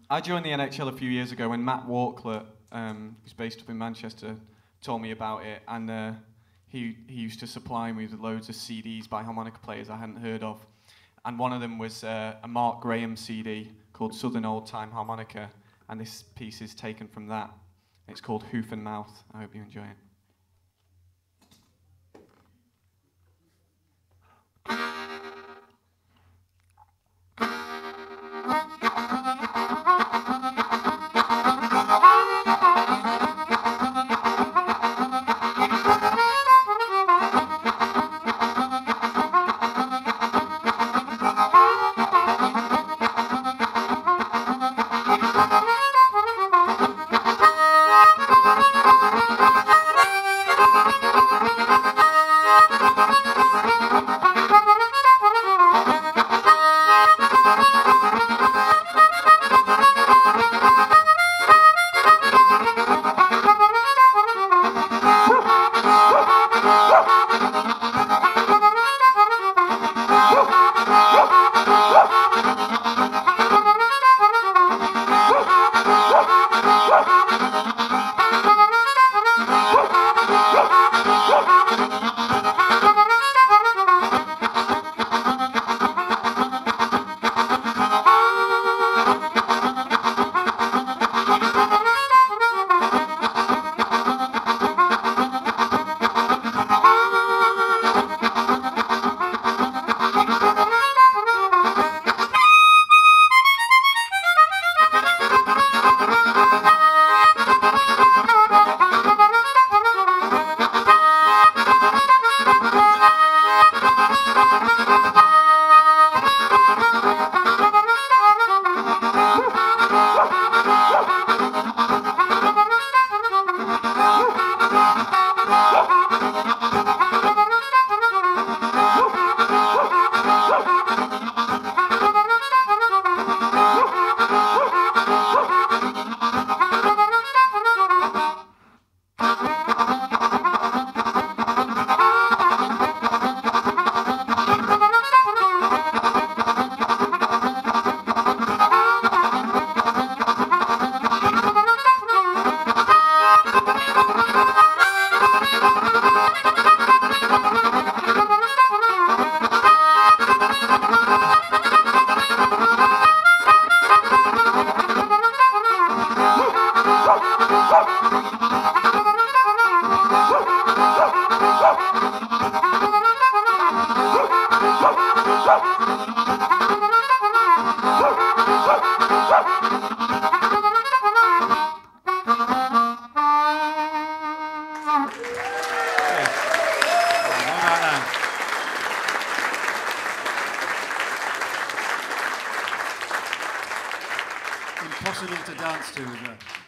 I joined the NHL a few years ago when Matt Walkler, who's based up in Manchester, told me about it, and he used to supply me with loads of CDs by harmonica players I hadn't heard of, and one of them was a Mark Graham CD called Southern Old Time Harmonica, and this piece is taken from that. It's called Hoof and Mouth. I hope you enjoy it. Impossible to dance to, isn't it?